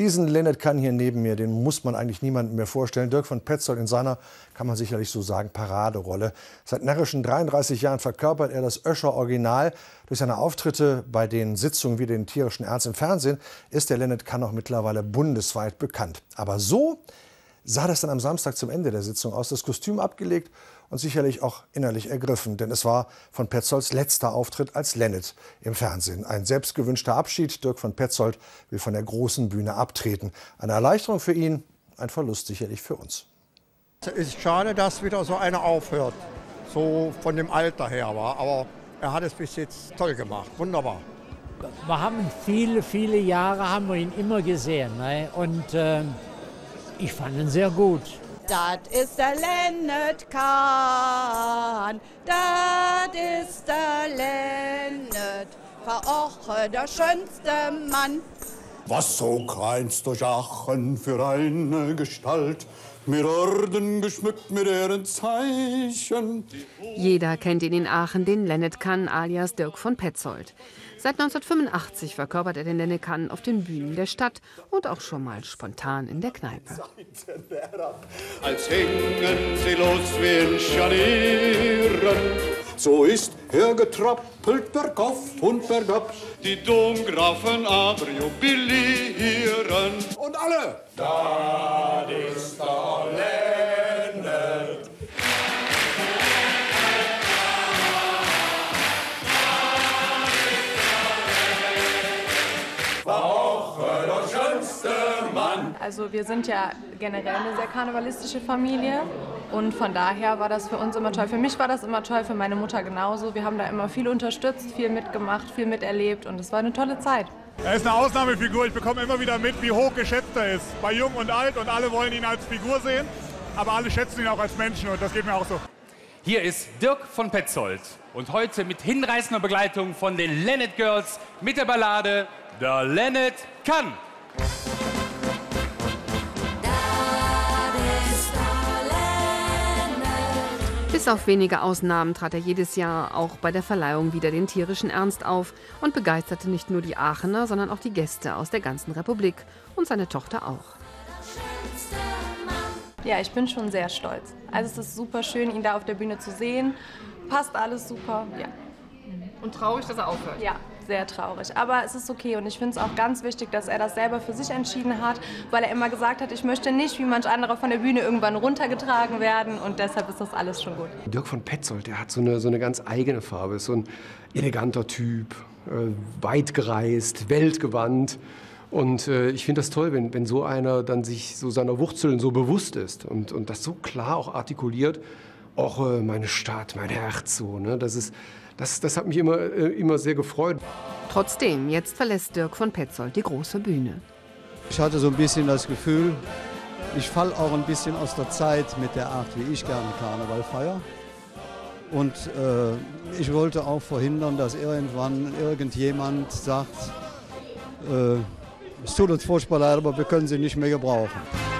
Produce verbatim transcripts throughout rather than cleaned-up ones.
Diesen Leonard Cohen hier neben mir, den muss man eigentlich niemandem mehr vorstellen. Dirk von Petzold in seiner, kann man sicherlich so sagen, Paraderolle. Seit närrischen dreiunddreißig Jahren verkörpert er das Öscher Original. Durch seine Auftritte bei den Sitzungen wie den tierischen Ernst im Fernsehen ist der Leonard Cohen auch mittlerweile bundesweit bekannt. Aber so sah das dann am Samstag zum Ende der Sitzung aus. Das Kostüm abgelegt und sicherlich auch innerlich ergriffen. Denn es war von Petzolds letzter Auftritt als Leonard im Fernsehen. Ein selbstgewünschter Abschied. Dirk von Petzold will von der großen Bühne abtreten. Eine Erleichterung für ihn, ein Verlust sicherlich für uns. Es ist schade, dass wieder so einer aufhört. So von dem Alter her war. Aber er hat es bis jetzt toll gemacht. Wunderbar. Wir haben viele, viele Jahre haben wir ihn immer gesehen. Ne? Und äh, ich fand ihn sehr gut. Das ist der Leonard Cohen, das ist der Leonard, verorche der schönste Mann. Was so keins durch Aachen für eine Gestalt, mit Orden geschmückt mit deren Zeichen. Jeder kennt ihn in Aachen, den Leonard Cohen alias Dirk von Petzold. Seit neunzehnhundertfünfundachtzig verkörpert er den Leonard Cohen auf den Bühnen der Stadt und auch schon mal spontan in der Kneipe. Als hingen sie los wie in Scharnieren. So ist er getrappelt bergauf und bergab. Die Domgrafen aber jubilieren. Und alle! Da ist der Leonard. Also wir sind ja generell eine sehr karnevalistische Familie und von daher war das für uns immer toll. Für mich war das immer toll, für meine Mutter genauso. Wir haben da immer viel unterstützt, viel mitgemacht, viel miterlebt und es war eine tolle Zeit. Er ist eine Ausnahmefigur. Ich bekomme immer wieder mit, wie hoch geschätzt er ist. Bei Jung und Alt und alle wollen ihn als Figur sehen, aber alle schätzen ihn auch als Menschen und das geht mir auch so. Hier ist Dirk von Petzold und heute mit hinreißender Begleitung von den Leonard Girls mit der Ballade Der Leonard Cohen. Bis auf wenige Ausnahmen trat er jedes Jahr auch bei der Verleihung wieder den tierischen Ernst auf und begeisterte nicht nur die Aachener, sondern auch die Gäste aus der ganzen Republik und seine Tochter auch. Ja, ich bin schon sehr stolz. Also es ist super schön, ihn da auf der Bühne zu sehen. Passt alles super, ja. Und traurig, dass er aufhört? Ja, sehr traurig. Aber es ist okay und ich finde es auch ganz wichtig, dass er das selber für sich entschieden hat, weil er immer gesagt hat, ich möchte nicht wie manch anderer von der Bühne irgendwann runtergetragen werden und deshalb ist das alles schon gut. Dirk von Petzold, der hat so eine, so eine ganz eigene Farbe, so ein eleganter Typ, äh, weit gereist, weltgewandt. Und äh, ich finde das toll, wenn, wenn so einer dann sich so seiner Wurzeln so bewusst ist und, und das so klar auch artikuliert, auch äh, meine Stadt, mein Herz, so, ne? Das ist, Das, das hat mich immer, äh, immer sehr gefreut. Trotzdem, jetzt verlässt Dirk von Petzold die große Bühne. Ich hatte so ein bisschen das Gefühl, ich falle auch ein bisschen aus der Zeit mit der Art, wie ich gerne Karneval feiere. Und äh, ich wollte auch verhindern, dass irgendwann irgendjemand sagt, äh, es tut uns furchtbar leid, aber wir können sie nicht mehr gebrauchen.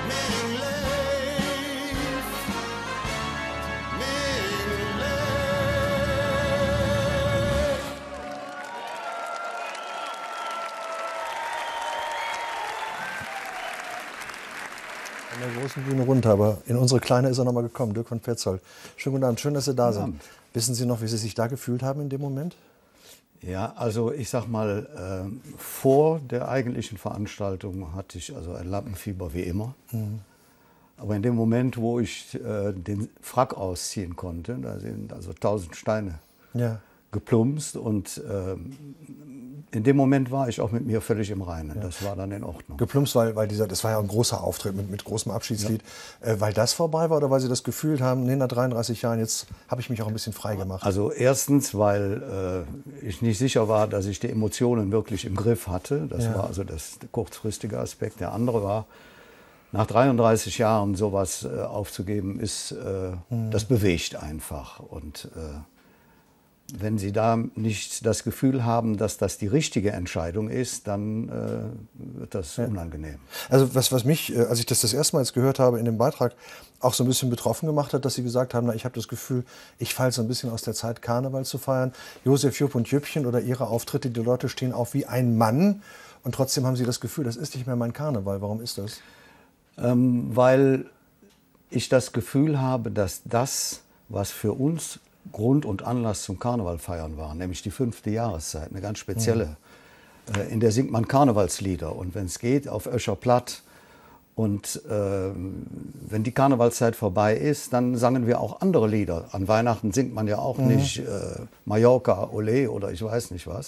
Von der großen Bühne runter, aber in unsere kleine ist er noch mal gekommen, Dirk von Petzold. Schönen guten Abend, schön, dass Sie da sind. Wissen Sie noch, wie Sie sich da gefühlt haben in dem Moment? Ja, also ich sag mal, äh, vor der eigentlichen Veranstaltung hatte ich also ein Lampenfieber wie immer. Mhm. Aber in dem Moment, wo ich äh, den Frack ausziehen konnte, da sind also tausend Steine ja. geplumpst und äh, in dem Moment war ich auch mit mir völlig im Reinen. Ja. Das war dann in Ordnung. Geplumpst, weil, weil dieser, das war ja ein großer Auftritt mit, mit großem Abschiedslied. Ja. Äh, weil das vorbei war oder weil Sie das gefühlt haben, nee, nach dreiunddreißig Jahren, jetzt habe ich mich auch ein bisschen frei gemacht? Also erstens, weil äh, ich nicht sicher war, dass ich die Emotionen wirklich im Griff hatte. Das ja. war also das, der kurzfristige Aspekt. Der andere war, nach dreiunddreißig Jahren sowas äh, aufzugeben, ist, äh, mhm. das bewegt einfach. Und äh, wenn Sie da nicht das Gefühl haben, dass das die richtige Entscheidung ist, dann äh, wird das ja. unangenehm. Also was, was mich, als ich das das erste Mal jetzt gehört habe in dem Beitrag, auch so ein bisschen betroffen gemacht hat, dass Sie gesagt haben, na, ich habe das Gefühl, ich falle so ein bisschen aus der Zeit, Karneval zu feiern. Josef, Jupp und Jüppchen oder Ihre Auftritte, die Leute stehen auf wie ein Mann Und trotzdem haben Sie das Gefühl, das ist nicht mehr mein Karneval. Warum ist das? Ähm, weil ich das Gefühl habe, dass das, was für uns Grund und Anlass zum Karneval feiern war, nämlich die fünfte Jahreszeit, eine ganz spezielle, mhm. äh, in der singt man Karnevalslieder. Und wenn es geht, auf Öscher Platt. Und äh, wenn die Karnevalszeit vorbei ist, dann sangen wir auch andere Lieder. An Weihnachten singt man ja auch mhm. nicht äh, Mallorca, Olé oder ich weiß nicht was.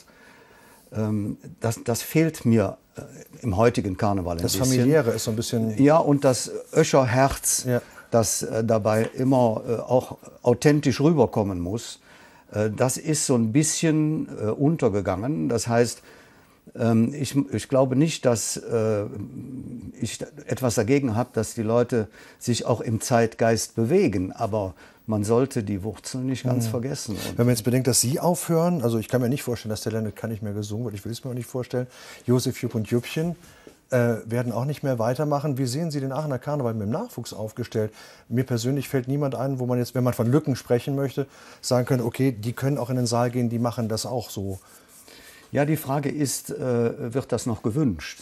Ähm, das, das fehlt mir äh, im heutigen Karneval ein das bisschen. Das Familiäre ist so ein bisschen... Ja, und das Öscher Herz, ja. das äh, dabei immer äh, auch authentisch rüberkommen muss, äh, das ist so ein bisschen äh, untergegangen. Das heißt, ähm, ich, ich glaube nicht, dass äh, ich etwas dagegen habe, dass die Leute sich auch im Zeitgeist bewegen, aber man sollte die Wurzeln nicht ganz mhm. vergessen. Und wenn man jetzt bedenkt, dass Sie aufhören, also ich kann mir nicht vorstellen, dass der Lennart Kann nicht mehr gesungen wird, ich will es mir auch nicht vorstellen, Josef, Jupp und Juppchen äh, werden auch nicht mehr weitermachen. Wie sehen Sie den Aachener Karneval mit dem Nachwuchs aufgestellt? Mir persönlich fällt niemand ein, wo man jetzt, wenn man von Lücken sprechen möchte, sagen könnte, okay, die können auch in den Saal gehen, die machen das auch so. Ja, die Frage ist, äh, wird das noch gewünscht?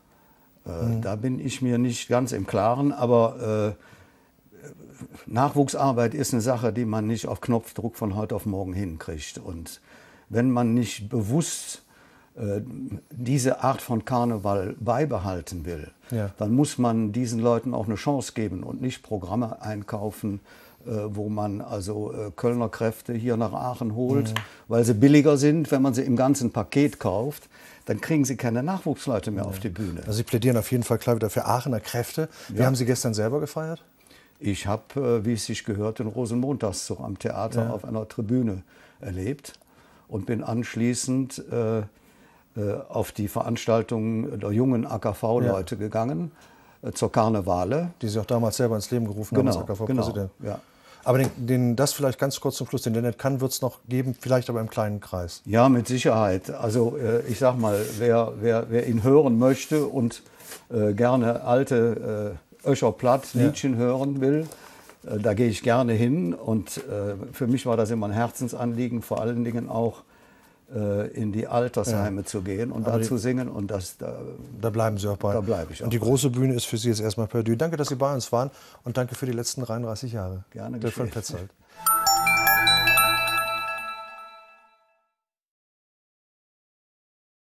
Äh, mhm. Da bin ich mir nicht ganz im Klaren, aber äh, Nachwuchsarbeit ist eine Sache, die man nicht auf Knopfdruck von heute auf morgen hinkriegt. Und wenn man nicht bewusst äh, diese Art von Karneval beibehalten will, ja. dann muss man diesen Leuten auch eine Chance geben und nicht Programme einkaufen, wo man also äh, Kölner Kräfte hier nach Aachen holt, mhm. weil sie billiger sind. Wenn man sie im ganzen Paket kauft, dann kriegen sie keine Nachwuchsleute mehr ja. auf die Bühne. Also Sie plädieren auf jeden Fall klar wieder für Aachener Kräfte. Wie ja. haben Sie gestern selber gefeiert? Ich habe, äh, wie es sich gehört, den Rosenmontagszug am Theater ja. auf einer Tribüne erlebt und bin anschließend äh, äh, auf die Veranstaltung der jungen A K V-Leute ja. gegangen, äh, zur Karnevale. Die Sie auch damals selber ins Leben gerufen genau, haben als A K V-Präsident. Genau, ja. Aber den, den, das vielleicht ganz kurz zum Schluss, den Lennart Kann wird es noch geben, vielleicht aber im kleinen Kreis. Ja, mit Sicherheit. Also äh, ich sag mal, wer, wer, wer ihn hören möchte und äh, gerne alte äh, Öscher Platt Liedchen ja. hören will, äh, da gehe ich gerne hin. Und äh, für mich war das immer ein Herzensanliegen, vor allen Dingen auch äh, in die Altersheime ja. zu gehen und aber da zu singen. Und das, da, da bleiben Sie auch bei. Da bleibe ich auch Und die bei. große Bühne ist für Sie jetzt erstmal perdu. Danke, dass Sie bei uns waren und danke für die letzten dreiunddreißig Jahre. Gerne geschehen. Dirk von Petzold.